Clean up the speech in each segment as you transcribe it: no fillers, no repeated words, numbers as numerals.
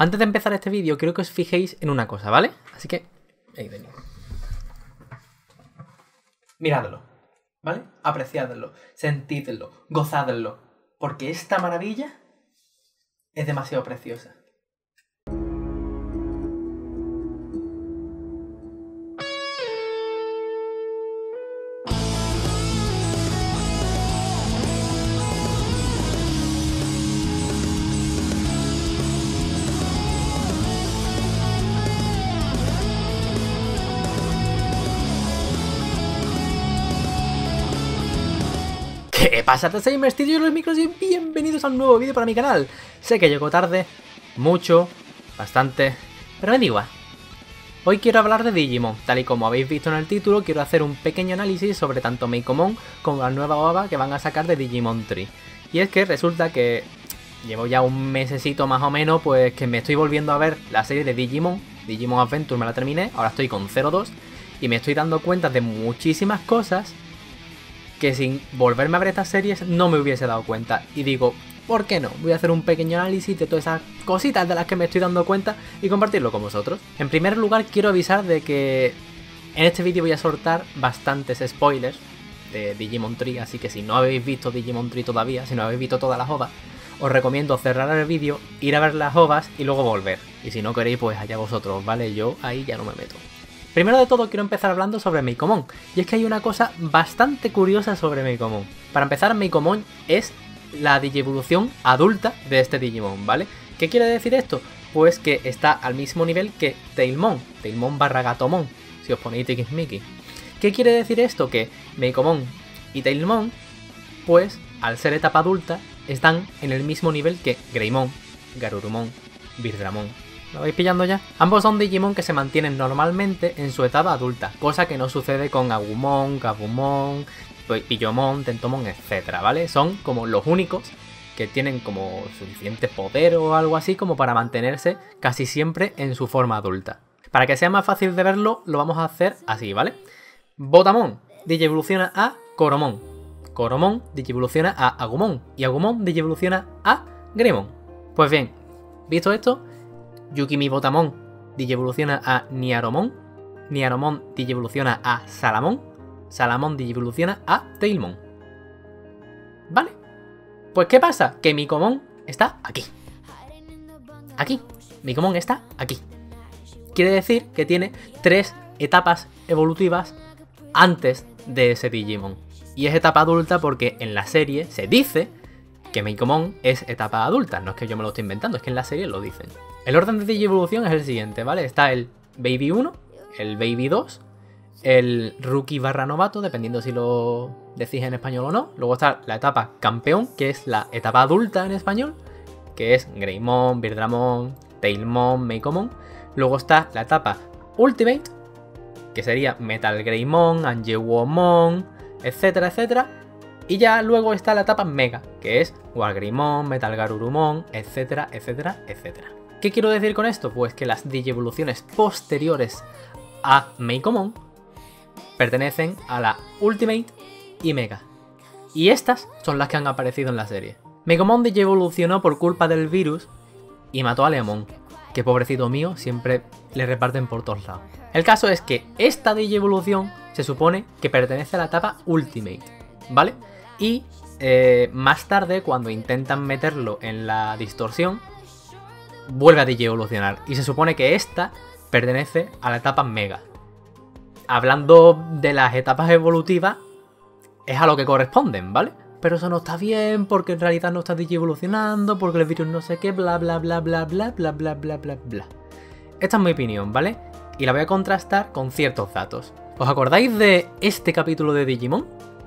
Antes de empezar este vídeo, quiero que os fijéis en una cosa, ¿vale? Así que, ahí venid. Miradlo, ¿vale? Apreciadlo, sentidlo, gozadlo, porque esta maravilla es demasiado preciosa. ¿Qué pasa, Gamers? Tío, los micros y bienvenidos a un nuevo vídeo para mi canal. Sé que llegó tarde, mucho, bastante, pero me da igual. Hoy quiero hablar de Digimon. Tal y como habéis visto en el título, quiero hacer un pequeño análisis sobre tanto Meicomon como la nueva OVA que van a sacar de Digimon Tree. Y es que resulta que llevo ya un mesecito más o menos, pues que me estoy volviendo a ver la serie de Digimon Adventure, me la terminé, ahora estoy con 02 y me estoy dando cuenta de muchísimas cosas que sin volverme a ver estas series no me hubiese dado cuenta. Y digo, ¿por qué no? Voy a hacer un pequeño análisis de todas esas cositas de las que me estoy dando cuenta y compartirlo con vosotros. En primer lugar, quiero avisar de que en este vídeo voy a soltar bastantes spoilers de Digimon Tree, así que si no habéis visto Digimon Tree todavía, si no habéis visto todas las OVAs, os recomiendo cerrar el vídeo, ir a ver las OVAs y luego volver. Y si no queréis, pues allá vosotros, ¿vale? Yo ahí ya no me meto. Primero de todo quiero empezar hablando sobre Meicomon, y es que hay una cosa bastante curiosa sobre Meicomon. Para empezar, Meicomon es la digievolución adulta de este Digimon, ¿vale? ¿Qué quiere decir esto? Pues que está al mismo nivel que Tailmon barra Gatomon, si os ponéis tiquismiquis. ¿Qué quiere decir esto? Que Meicomon y Tailmon, pues al ser etapa adulta, están en el mismo nivel que Greymon, Garurumon, Birdramon. ¿Lo vais pillando ya? Ambos son Digimon que se mantienen normalmente en su etapa adulta, cosa que no sucede con Agumon, Gabumon, Pillomon, Tentomon, etc., ¿vale? Son como los únicos que tienen como suficiente poder o algo así como para mantenerse casi siempre en su forma adulta. Para que sea más fácil de verlo, lo vamos a hacer así, ¿vale? Botamon digievoluciona a Coromon, Coromon digievoluciona a Agumon y Agumon digievoluciona a Greymon. Pues bien, visto esto, Yukimi Botamon digievoluciona a Niaromon, Niaromon digievoluciona a Salamon, Salamon digievoluciona a Tailmon. ¿Vale? Pues ¿qué pasa? Que Meicomon está aquí. Aquí. Meicomon está aquí. Quiere decir que tiene 3 etapas evolutivas antes de ese Digimon. Y es etapa adulta porque en la serie se dice que Meicomon es etapa adulta. No es que yo me lo esté inventando, es que en la serie lo dicen. El orden de digievolución es el siguiente, ¿vale? Está el Baby 1, el Baby 2, el Rookie barra Novato, dependiendo si lo decís en español o no. Luego está la etapa Campeón, que es la etapa adulta en español, que es Greymon, Birdramon, Tailmon, Meicomon. Luego está la etapa Ultimate, que sería Metal Greymon, Angewomon, etcétera, etcétera. Y ya luego está la etapa Mega, que es Wargreymon, Metal Garurumon, etcétera, etcétera, etcétera. ¿Qué quiero decir con esto? Pues que las digievoluciones posteriores a Meicomon pertenecen a la Ultimate y Mega. Y estas son las que han aparecido en la serie. Meicomon digievolucionó por culpa del virus y mató a Leomon, que pobrecito mío siempre le reparten por todos lados. El caso es que esta digievolución se supone que pertenece a la etapa Ultimate, ¿vale? Y más tarde, cuando intentan meterlo en la distorsión, vuelve a digievolucionar. Y se supone que esta pertenece a la etapa Mega. Hablando de las etapas evolutivas, es a lo que corresponden, ¿vale? Pero eso no está bien, porque en realidad no está digievolucionando, porque el virus no sé qué, bla bla bla bla bla bla bla bla bla bla. Esta es mi opinión, ¿vale? Y la voy a contrastar con ciertos datos. ¿Os acordáis de este capítulo de Digimon?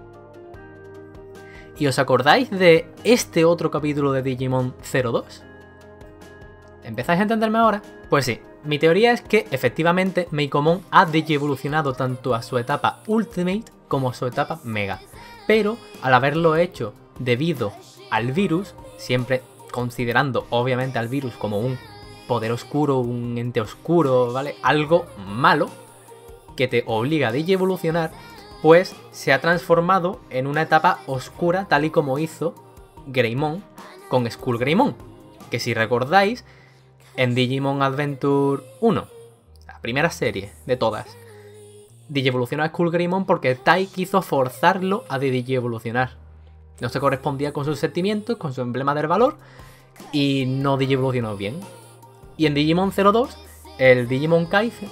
¿Y os acordáis de este otro capítulo de Digimon 02? ¿Empezáis a entenderme ahora? Pues sí, mi teoría es que efectivamente Meicomon ha digievolucionado tanto a su etapa Ultimate como a su etapa Mega. Pero al haberlo hecho debido al virus, siempre considerando obviamente al virus como un poder oscuro, un ente oscuro, ¿vale? Algo malo que te obliga a digievolucionar, pues se ha transformado en una etapa oscura tal y como hizo Greymon con Skull Greymon. Que si recordáis, en Digimon Adventure 1, la primera serie de todas, digievolucionó a Skullgreymon porque Tai quiso forzarlo a digievolucionar. No se correspondía con sus sentimientos, con su emblema del valor, y no digievolucionó bien. Y en Digimon 02, el Digimon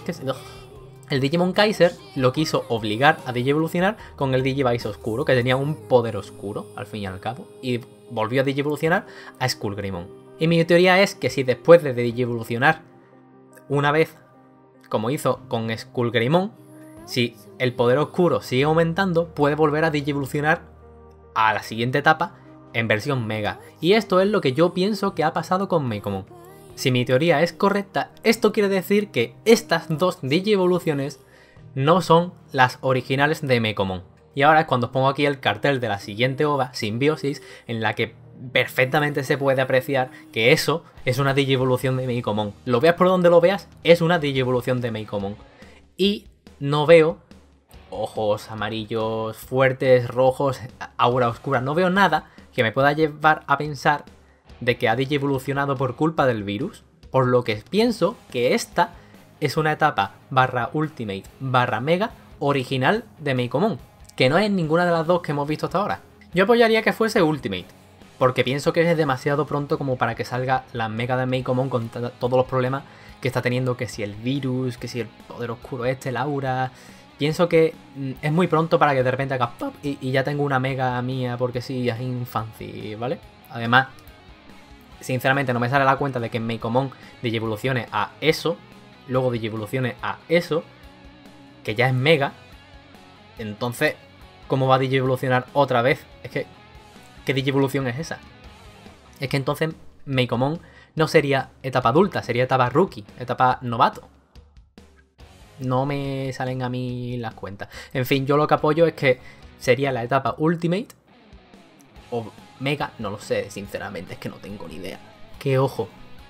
Kaiser lo quiso obligar a digievolucionar con el Digivice oscuro, que tenía un poder oscuro, al fin y al cabo, y volvió a digievolucionar a Skullgreymon. Y mi teoría es que si después de digievolucionar una vez, como hizo con Skullgreymon, si el poder oscuro sigue aumentando, puede volver a digievolucionar a la siguiente etapa en versión Mega. Y esto es lo que yo pienso que ha pasado con Meicoomon. Si mi teoría es correcta, esto quiere decir que estas dos digievoluciones no son las originales de Meicoomon. Y ahora es cuando os pongo aquí el cartel de la siguiente OVA, Simbiosis, en la que perfectamente se puede apreciar que eso es una digievolución de Meicoomon. Lo veas por donde lo veas, es una digievolución de Meicoomon. Y no veo ojos amarillos fuertes, rojos, aura oscura, no veo nada que me pueda llevar a pensar de que ha digievolucionado por culpa del virus, por lo que pienso que esta es una etapa /Ultimate /Mega original de Meicoomon, que no es ninguna de las dos que hemos visto hasta ahora. Yo apoyaría que fuese Ultimate, porque pienso que es demasiado pronto como para que salga la Mega de Meicoomon con todos los problemas que está teniendo, que si el virus, que si el poder oscuro el aura. Pienso que es muy pronto para que de repente haga pop y ya tengo una Mega mía porque sí, es infancy, ¿vale? Además, sinceramente no me sale la cuenta de que en Meicoomon digievolucione a eso, luego digievolucione a eso, que ya es Mega. Entonces, ¿cómo va a digievolucionar otra vez? Es que, ¿qué digievolución es esa? Es que entonces Meicoomon no sería etapa adulta, sería etapa rookie, etapa novato. No me salen a mí las cuentas. En fin, yo lo que apoyo es que sería la etapa Ultimate o Mega, no lo sé, sinceramente, es que no tengo ni idea. Que ojo,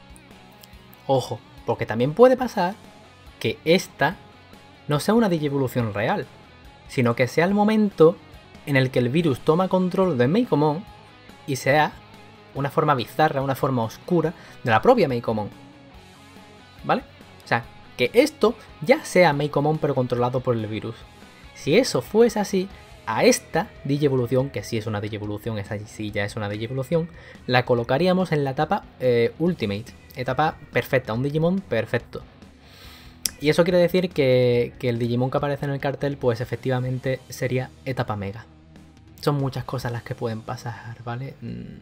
porque también puede pasar que esta no sea una digievolución real, sino que sea el momento en el que el virus toma control de Meicoomon y sea una forma bizarra, una forma oscura de la propia Meicoomon. ¿Vale? O sea, que esto ya sea Meicoomon pero controlado por el virus. Si eso fuese así, a esta digievolución, que sí es una digievolución, esa sí ya es una digievolución, la colocaríamos en la etapa Ultimate, etapa perfecta, un Digimon perfecto. Y eso quiere decir que el Digimon que aparece en el cartel, pues efectivamente sería etapa Mega. Son muchas cosas las que pueden pasar, ¿vale?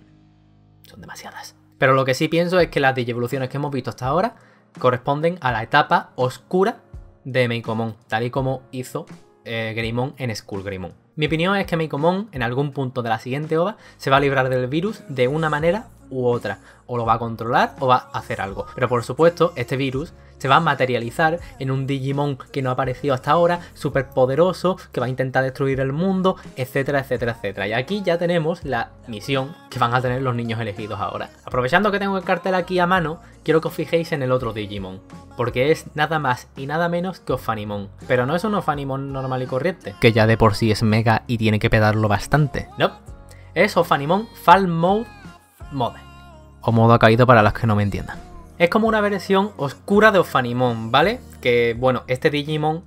Son demasiadas. Pero lo que sí pienso es que las digievoluciones que hemos visto hasta ahora corresponden a la etapa oscura de Meicoomon, tal y como hizo Greymon en Skullgreymon. Mi opinión es que Meicoomon en algún punto de la siguiente OVA se va a librar del virus de una manera u otra, o lo va a controlar o va a hacer algo. Pero por supuesto, este virus se va a materializar en un Digimon que no ha aparecido hasta ahora, súper poderoso, que va a intentar destruir el mundo, etcétera, etcétera, etcétera. Y aquí ya tenemos la misión que van a tener los niños elegidos ahora. Aprovechando que tengo el cartel aquí a mano, quiero que os fijéis en el otro Digimon, porque es nada más y nada menos que Ophanimon. Pero no es un Ophanimon normal y corriente, que ya de por sí es Mega y tiene que pedarlo bastante. No, es Ophanimon Fall Mode Mode, o modo caído para los que no me entiendan. Es como una versión oscura de Ophanimon, ¿vale? Que, bueno, este Digimon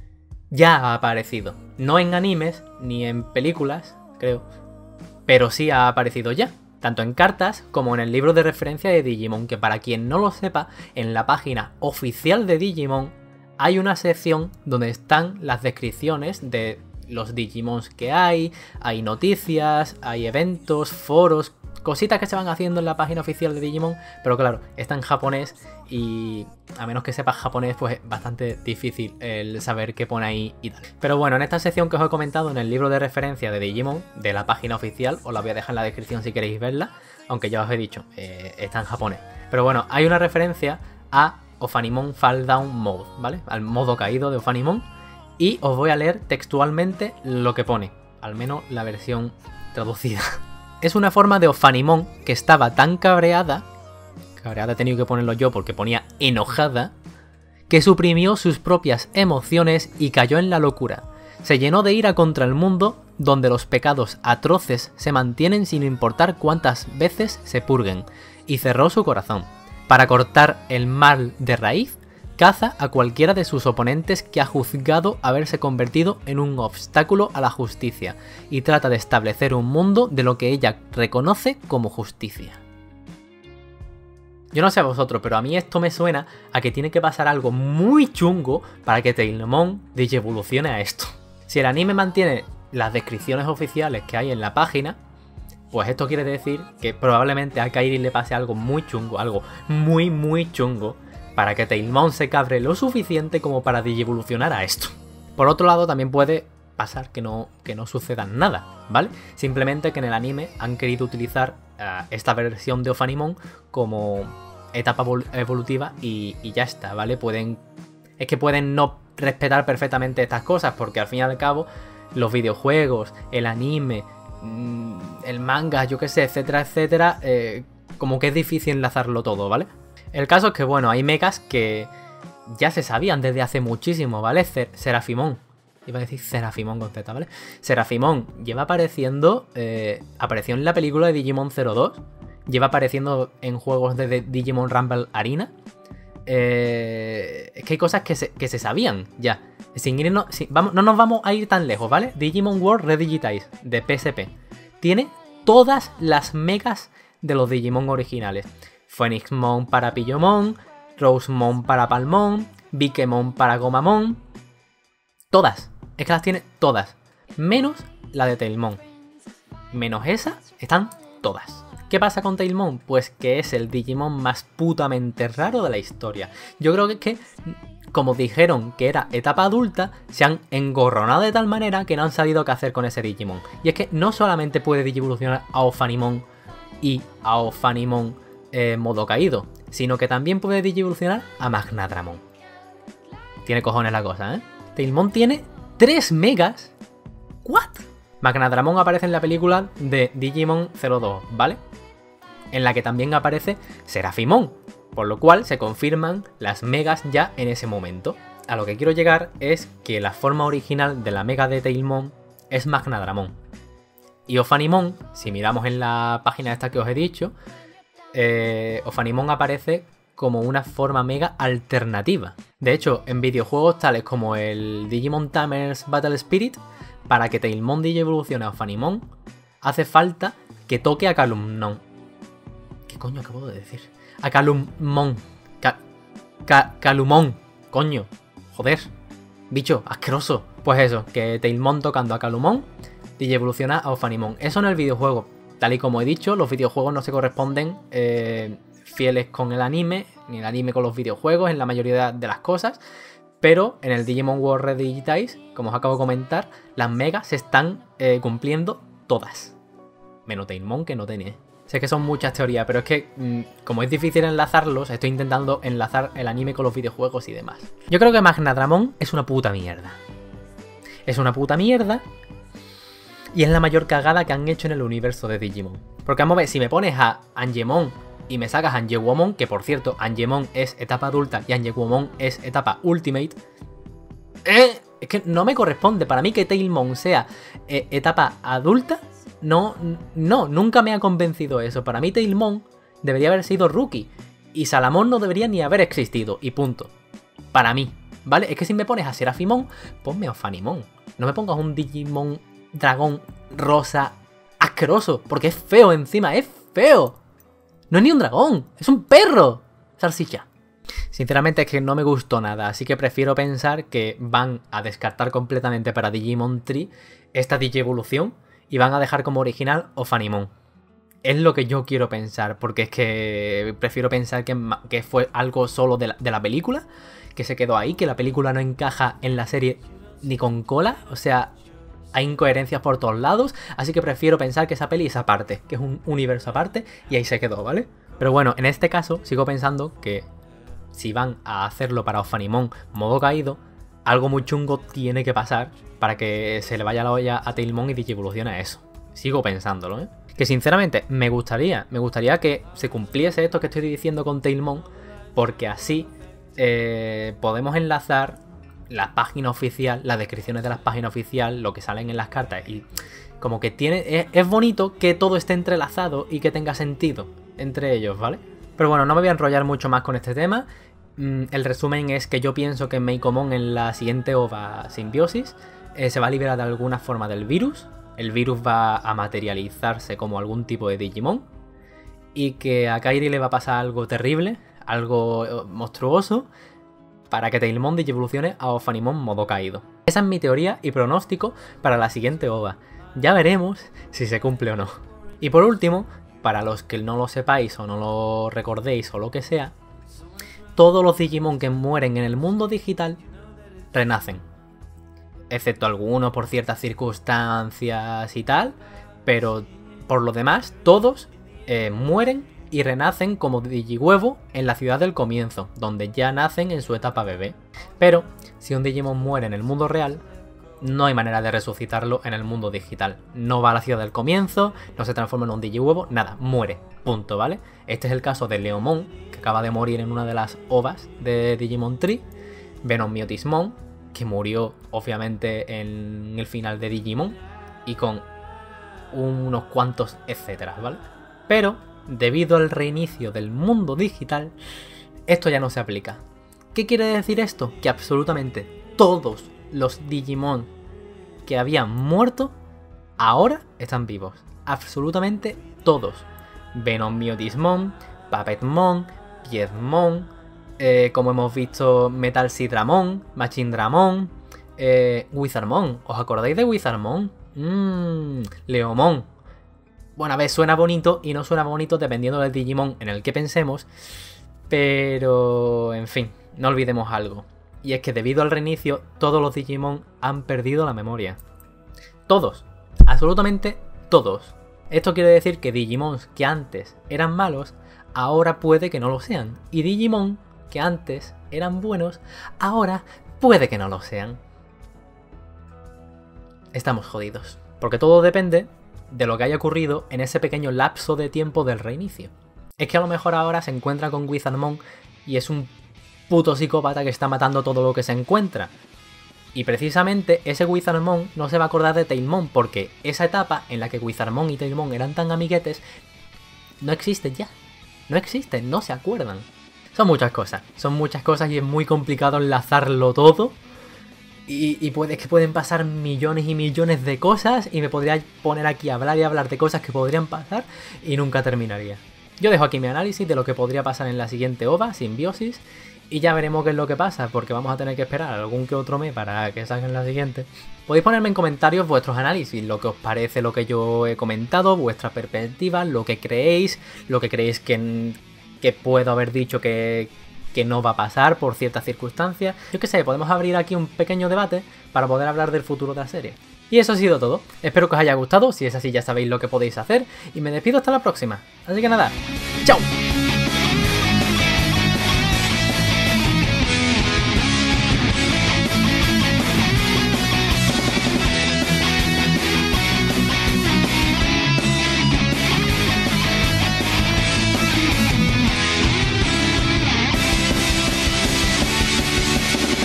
ya ha aparecido. No en animes, ni en películas, creo, pero sí ha aparecido ya. Tanto en cartas como en el libro de referencia de Digimon, que para quien no lo sepa, en la página oficial de Digimon hay una sección donde están las descripciones de los Digimons que hay noticias, hay eventos, foros, cositas que se van haciendo en la página oficial de Digimon, pero claro, está en japonés y a menos que sepas japonés, pues es bastante difícil el saber qué pone ahí y tal. Pero bueno, en esta sección que os he comentado en el libro de referencia de Digimon, de la página oficial, os la voy a dejar en la descripción si queréis verla, aunque ya os he dicho, está en japonés. Pero bueno, hay una referencia a Ophanimon Fall Down Mode, ¿vale? Al modo caído de Ophanimon, y os voy a leer textualmente lo que pone, al menos la versión traducida. Es una forma de Ophanimon que estaba tan cabreada he tenido que ponerlo yo porque ponía enojada, que suprimió sus propias emociones y cayó en la locura. Se llenó de ira contra el mundo, donde los pecados atroces se mantienen sin importar cuántas veces se purguen, y cerró su corazón. Para cortar el mal de raíz, caza a cualquiera de sus oponentes que ha juzgado haberse convertido en un obstáculo a la justicia y trata de establecer un mundo de lo que ella reconoce como justicia. Yo no sé a vosotros, pero a mí esto me suena a que tiene que pasar algo muy chungo para que Tailmon digievolucione a esto. Si el anime mantiene las descripciones oficiales que hay en la página, pues esto quiere decir que probablemente a Kairi le pase algo muy chungo, algo muy chungo, para que Tailmon se cabre lo suficiente como para digievolucionar a esto. Por otro lado, también puede pasar que no suceda nada, ¿vale? Simplemente que en el anime han querido utilizar esta versión de Ophanimon como etapa evolutiva y ya está, ¿vale? Es que pueden no respetar perfectamente estas cosas, porque al fin y al cabo los videojuegos, el anime, el manga, yo qué sé, etcétera, etcétera, como que es difícil enlazarlo todo, ¿vale? El caso es que, bueno, hay mechas que ya se sabían desde hace muchísimo, ¿vale? Serafimon. Iba a decir Serafimon con Z, ¿vale? Serafimon lleva apareciendo, apareció en la película de Digimon 02, lleva apareciendo en juegos de Digimon Rumble Arena. Es que hay cosas que se sabían ya. No nos vamos a ir tan lejos, ¿vale? Digimon World Redigitize de PSP tiene todas las megas de los Digimon originales. Phoenixmon para Pillomon, Rosemon para Palmon, Bikemon para Gomamon. Todas. Es que las tiene todas. Menos la de Tailmon. Menos esa, están todas. ¿Qué pasa con Tailmon? Pues que es el Digimon más putamente raro de la historia. Yo creo que es que, como dijeron que era etapa adulta, se han engorronado de tal manera que no han sabido qué hacer con ese Digimon. Y es que no solamente puede digivolucionar a Ophanimon y a Ophanimon modo caído, sino que también puede digivolucionar a Magnadramon. Tiene cojones la cosa, ¿eh? Tailmon tiene 3 megas. ¿What? Magnadramon aparece en la película de Digimon 02, ¿vale? En la que también aparece Serafimon, por lo cual se confirman las megas ya en ese momento. A lo que quiero llegar es que la forma original de la mega de Tailmon es Magnadramon. Y Ophanimon, si miramos en la página esta que os he dicho, Ophanimon aparece como una forma mega alternativa. De hecho, en videojuegos tales como el Digimon Tamers Battle Spirit, para que Tailmon digievolucione a Ophanimon, hace falta que toque a Calumnon. ¿Qué coño acabo de decir? A Calumon. Calumon. Coño. Joder. Bicho, asqueroso. Pues eso, que Tailmon tocando a Calumon digievoluciona a Ophanimon. Eso en el videojuego. Tal y como he dicho, los videojuegos no se corresponden fieles con el anime, ni el anime con los videojuegos en la mayoría de las cosas, pero en el Digimon World Redigitize, como os acabo de comentar, las megas se están cumpliendo todas. Menos Tailmon, que no tiene. Sé que son muchas teorías, pero es que como es difícil enlazarlos, estoy intentando enlazar el anime con los videojuegos y demás. Yo creo que Magnadramon es una puta mierda. Es una puta mierda. Y es la mayor cagada que han hecho en el universo de Digimon. Porque vamos a ver, si me pones a Angemon y me sacas a Angewomon, que por cierto, Angemon es etapa adulta y Angewomon es etapa Ultimate, es que no me corresponde. Para mí que Tailmon sea etapa adulta, nunca me ha convencido eso. Para mí Tailmon debería haber sido Rookie y Salamon no debería ni haber existido, y punto. Para mí, ¿vale? Es que si me pones a Serafimon, ponme a Ophanimon. No me pongas un Digimon dragón rosa asqueroso, porque es feo encima, es feo. No es ni un dragón, es un perro. Salsicha. Sinceramente es que no me gustó nada, así que prefiero pensar que van a descartar completamente para Digimon Tree esta digievolución y van a dejar como original Ophanimon. Es lo que yo quiero pensar, porque es que prefiero pensar que fue algo solo de la película, que se quedó ahí, que la película no encaja en la serie ni con cola, o sea, hay incoherencias por todos lados, así que prefiero pensar que esa peli es aparte, que es un universo aparte, y ahí se quedó, ¿vale? Pero bueno, en este caso sigo pensando que si van a hacerlo para Ophanimon modo caído, algo muy chungo tiene que pasar para que se le vaya la olla a Tailmon y digievolucione a eso. Sigo pensándolo, ¿eh? Que sinceramente me gustaría que se cumpliese esto que estoy diciendo con Tailmon, porque así podemos enlazar la página oficial, las descripciones de la página oficial, lo que salen en las cartas, y como que es bonito que todo esté entrelazado y que tenga sentido entre ellos, ¿vale? Pero bueno, no me voy a enrollar mucho más con este tema. El resumen es que yo pienso que Meicoomon en la siguiente OVA Simbiosis se va a liberar de alguna forma del virus. El virus va a materializarse como algún tipo de Digimon. Y que a Kairi le va a pasar algo terrible, algo monstruoso, para que Tailmon digievolucione a Ophanimon modo caído. Esa es mi teoría y pronóstico para la siguiente OVA. Ya veremos si se cumple o no. Y por último, para los que no lo sepáis o no lo recordéis o lo que sea, todos los Digimon que mueren en el mundo digital renacen. Excepto algunos por ciertas circunstancias y tal, pero por lo demás todos mueren y renacen como Digihuevo en la ciudad del comienzo, donde ya nacen en su etapa bebé. Pero si un Digimon muere en el mundo real, no hay manera de resucitarlo en el mundo digital. No va a la ciudad del comienzo, no se transforma en un Digihuevo, nada, muere, punto, ¿vale? Este es el caso de Leomon, que acaba de morir en una de las OVAs de Digimon Tree, Venomiotismon, que murió obviamente en el final de Digimon, y con unos cuantos etcétera, ¿vale? Pero, debido al reinicio del mundo digital, esto ya no se aplica. ¿Qué quiere decir esto? Que absolutamente todos los Digimon que habían muerto ahora están vivos. Absolutamente todos. Venomiotismon, Puppetmon, Piedmon, como hemos visto, Metal Sidramon, Machindramon, Wizardmon. ¿Os acordáis de Wizardmon? Leomon. Bueno, a ver, suena bonito y no suena bonito dependiendo del Digimon en el que pensemos, pero en fin, no olvidemos algo. Y es que debido al reinicio, todos los Digimon han perdido la memoria. Todos. Absolutamente todos. Esto quiere decir que Digimons que antes eran malos, ahora puede que no lo sean. Y Digimon que antes eran buenos, ahora puede que no lo sean. Estamos jodidos. Porque todo depende de lo que haya ocurrido en ese pequeño lapso de tiempo del reinicio. Es que a lo mejor ahora se encuentra con Wizardmon y es un puto psicópata que está matando todo lo que se encuentra. Y precisamente ese Wizardmon no se va a acordar de Tailmon, porque esa etapa en la que Wizardmon y Tailmon eran tan amiguetes no existe ya. No existen, no se acuerdan. Son muchas cosas y es muy complicado enlazarlo todo. Y pueden pasar millones y millones de cosas y me podría poner aquí a hablar y hablar de cosas que podrían pasar y nunca terminaría. Yo dejo aquí mi análisis de lo que podría pasar en la siguiente OVA, Simbiosis, y ya veremos qué es lo que pasa, porque vamos a tener que esperar algún que otro mes para que salga en la siguiente. Podéis ponerme en comentarios vuestros análisis, lo que os parece lo que yo he comentado, vuestra perspectiva, lo que creéis que puedo haber dicho que no va a pasar por ciertas circunstancias. Yo qué sé, podemos abrir aquí un pequeño debate para poder hablar del futuro de la serie. Y eso ha sido todo. Espero que os haya gustado, si es así ya sabéis lo que podéis hacer, y me despido hasta la próxima. Así que nada, ¡chao!